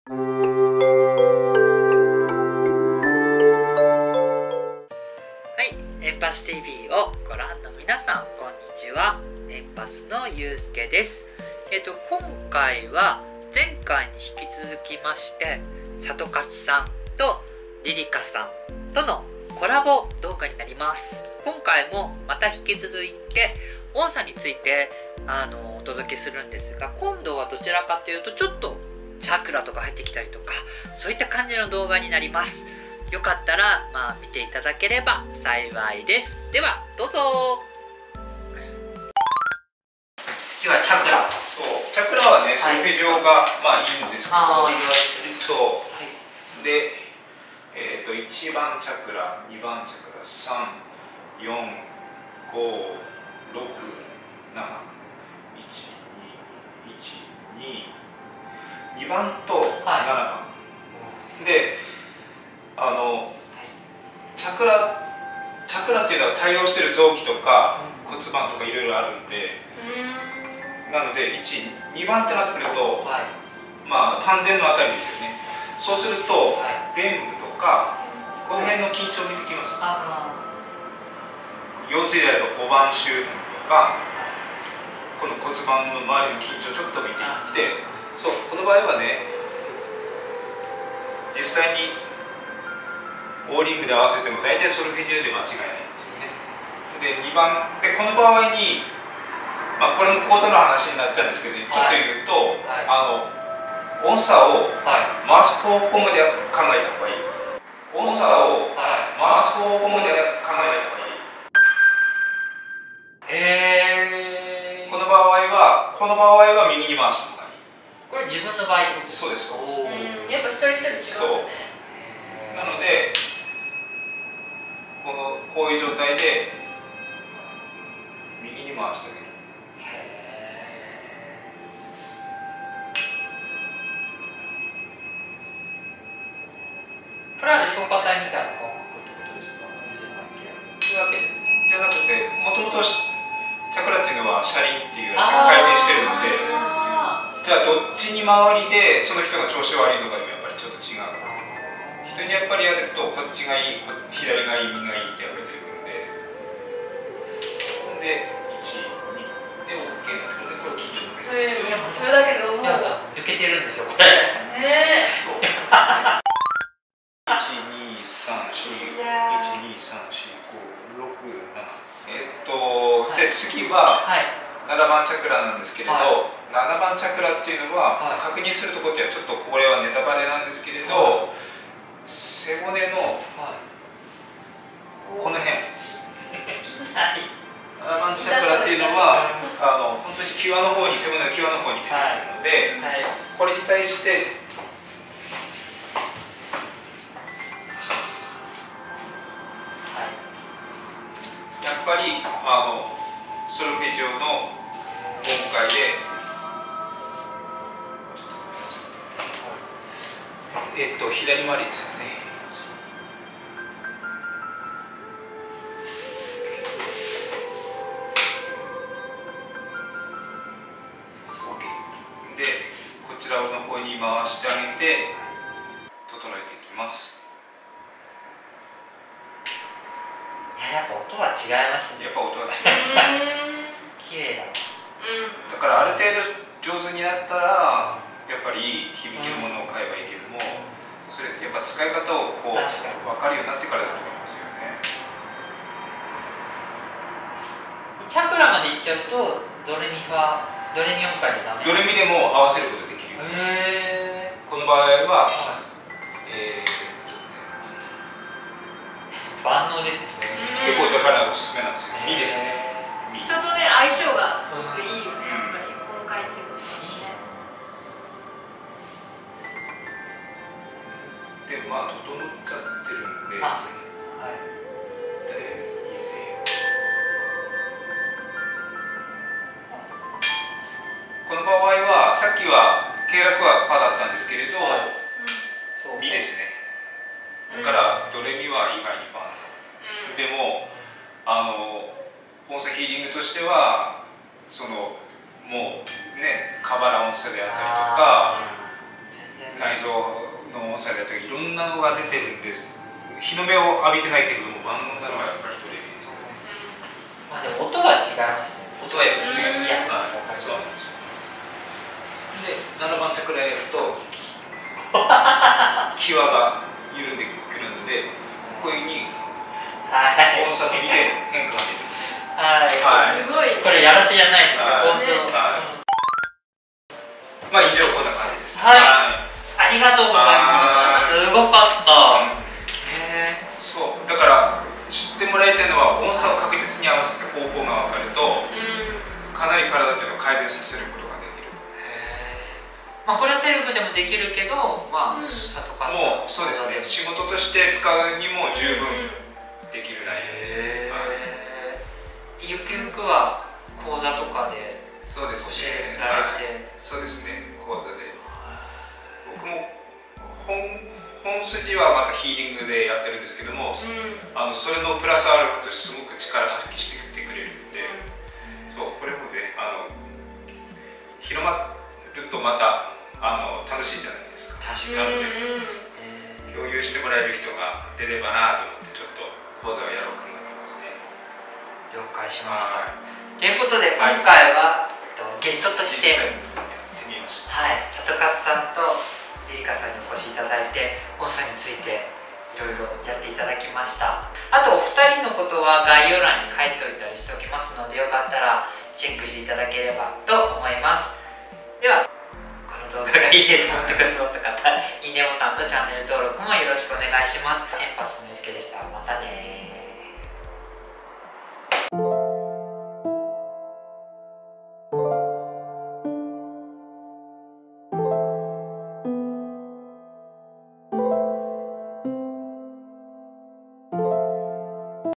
エンパス TV をご覧の皆さん、こんにちは。エンパスのゆうすけです。今回は前回に引き続きまして、里勝さんとリリカさんとのコラボ動画になります。今回もまた引き続いて音差についてお届けするんですが、今度はどちらかというとちょっとチャクラとか入ってきたりとか、そういった感じの動画になります。よかったら見ていただければ幸いです。ではどうぞ。次はチャクラ。 そう、チャクラはね、ソルフェジオがいいんですけど、そう、で、1番チャクラ、2番チャクラ、3、4、5、6、7、2番と7番、で、チャクラっていうのは対応してる臓器とか骨盤とかいろいろあるんで、なので2番ってなってくると、丹田のあたりですよね。そうすると臀部とかこの辺の緊張見てきます。腰椎であれば5番周辺とか、この骨盤の周りの緊張ちょっと見ていって、そう、この場合はね、実際にオーリングで合わせても大体ソルフェジオで間違いないんですよね。で、2番でこの場合に、これも講座の話になっちゃうんですけど、ちょっと言うと、音差を回す方向まで考えた方がいい。音差を回す方向まで考えた方がいい。この場合は右に回すのがいい。 これ自分の場合ってことですか？ そうです。 やっぱ一人一人違うんだね。 なのでこういう状態で右に回してあげる。 これは消化体みたいな感覚ってことですか？水の関係そういうわけじゃなくて、もともとチャクラっていうのは車輪っていう回転してるので、じゃあどっちに回りでその人が調子悪いのかでもやっぱりちょっと違う。人にやっぱりやるとこっちがいい、左がいい、右がいいってやられてるので、で1、2で OK なところでこれ緊張抜けてる。 それだけで思う。 抜けてるんですよこれ。 ねえ。 そう。で次は7番チャクラなんですけれど、7番チャクラっていうのは確認するところってはちょっとこれはネタバレなんですけれど、背骨のこの辺7番チャクラっていうのは本当に際の方に、背骨の際の方に出てくるので、これに対してやっぱりソルフェジオの音階で左回りですよね。で、こちらの方に回してあげて整えていきます。 やっぱ音は違いますね。 やっぱ音が違う。 綺麗だ。 だからある程度上手になったらやっぱり響きのものを買えばいいけども、それってやっぱ使い方を分かるようになってからだと思いますよね。 チャクラまでいっちゃうとドレミ音階でダメ？ ドレミでも合わせることできるようです。この場合は万能ですね。 結構だからおすすめなんですよ。ミですね。 人とね、相性がすごくいいよね、やっぱり音階っていうことはね。 で、整っちゃってるんで、この場合はさっきは経絡はパだったんですけれど、ミですね。だからドレミは意外にパなの。でも音差ヒーリングとしてはもうね、カバラ音差であったりとか、 内臓の音差であったりいろんなのが出てるんです。日の目を浴びてないけれども万能なのはやっぱりドレミですね。 まあでも音は違いますね。 音はやっぱり違います。 はい、 そうなんですよ。で7番チャクラやると際が緩んでくるのでこういうふうに音差のみで変化が出るんです。 はい、 すごい。 これやらせじゃないんですよ、 はい本当。 まあ以上こんな感じです。 はい、ありがとうございます。すごかった。へえ。 そうだから知ってもらいたいのは音差を確実に合わせて方法が分かるとかなり体っていうのを改善させることができる。 まあこれはセルフでもできるけど、まあ里川さんもうそうですね、仕事として使うにも十分できる内容です。 ゆくゆくは講座とかでそうです教えね。 られて、 そうですね、講座で。僕も本筋はまたヒーリングでやってるんですけども、それのプラスアルファとしてすごく力発揮してくれるんで、そうこれもね広まるとまた楽しいじゃないですか。 確かに。 共有してもらえる人が出ればなと思ってちょっと講座をやろうかなと思いますね。 了解しました。ということで今回はゲストとして、 実際にやってみました。 はい、里勝さんとリリカさんにお越しいただいて音差についていろいろやっていただきました。あとお二人のことは概要欄に書いておいたりしておきますので、よかったらチェックしていただければと思います。ではこの動画がいいねと思ってくださった方、いいねボタンとチャンネル登録もよろしくお願いします。エンパスの